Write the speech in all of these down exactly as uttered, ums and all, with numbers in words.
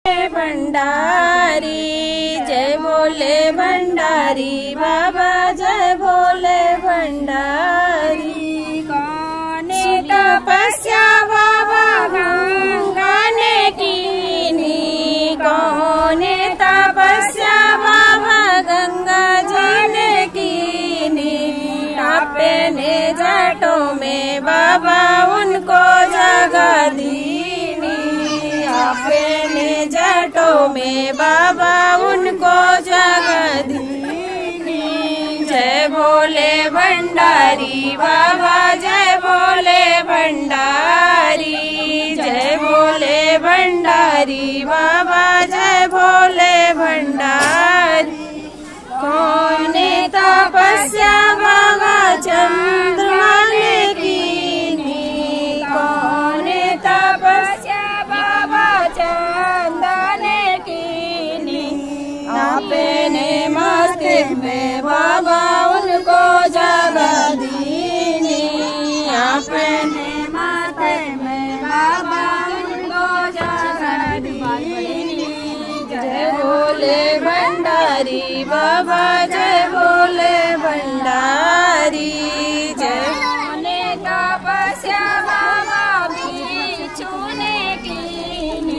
भंडारी जय भोले भंडारी बाबा जय भोले भंडारी। कौन तपस्या बाबा गाने कीनी, कौन तपस्या बाबा गंगा जी ने कीनी। अपने जटों में बाबा उनको जगा दीनी, अपने जटों में बाबा उनको जगा दीनी। जय भोले भंडारी बाबा जय भोले भंडारी, जय भोले भंडारी बाबा जय भोले भंडारी। कौन तपस्या बाबा चंद्रमा ने कीनी, कौन तपस्या बाबा चंदा ने कीनी। अपने मस्तिष्क में बाबा उनको जगा दीनी, अपने मस्तिष्क में बाबा उनको जगा दीनी। जय भोले भंडारी बाबा जय भोले भंडारी, जय तपस्या बाबा बिछुने कीनी,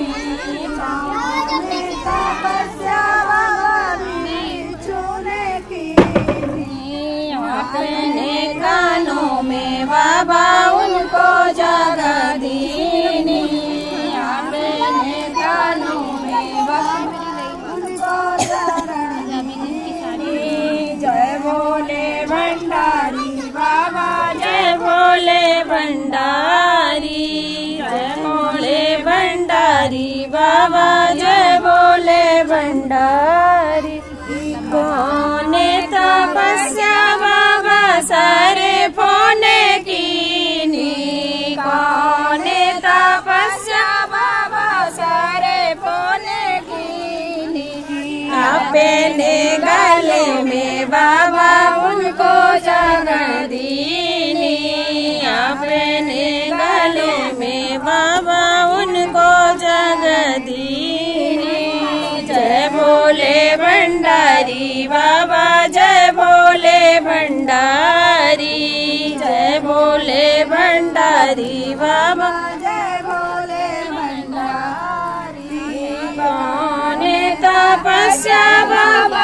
तपस्या बाबा बिछुने कीनी। अपने कानों में बाबा उनको जगा दीनी, अपने कानों में बाबा उनको जगा दीनी। जय भोले भंडारी बाबा जय भोले भंडारी, जय भोले भंडारी बाबा जय भोले भंडारी। कौन तपस्या बाबा सारे फोने कीनी, कौन तपस्या बाबा सारे फोने कीनी। अपने गले में बाबा उनको जगा दीनी, अपने गले में बाबा उनको जगा दीनी। जय भोले भंडारी बाबा जय भोले भंडारी, जय भोले भंडारी बाबा जय भोले भंडारी। कौन तपस्या बाबा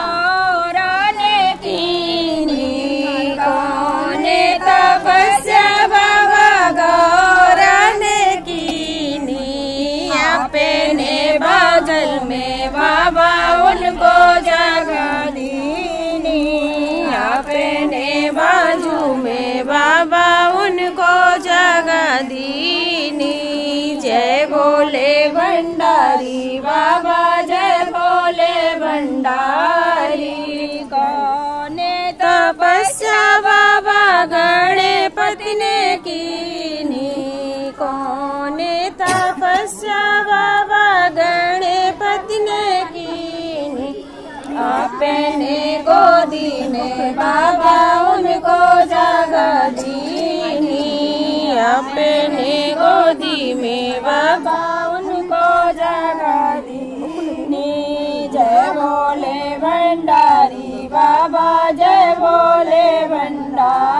तपस्या बाबा गौरा ने कीनी। अपने बगल में बाबा उनको जगा दीनी, अपने बाजू में बाबा उनको जगा दीनी। जय भोले भंडारी बाबा जय भोले भंडारी। कौन तपस्या बाबा गणपति ने कीनी, कौन तपस्या बाबा गणपति ने कीनी। अपने गोदी ने बाबा उनको जगा दीनी, अपने गोदी में बाबा उनको जगा दीनी। जय भोले भंडारी बाबा जय भोले भंडारी।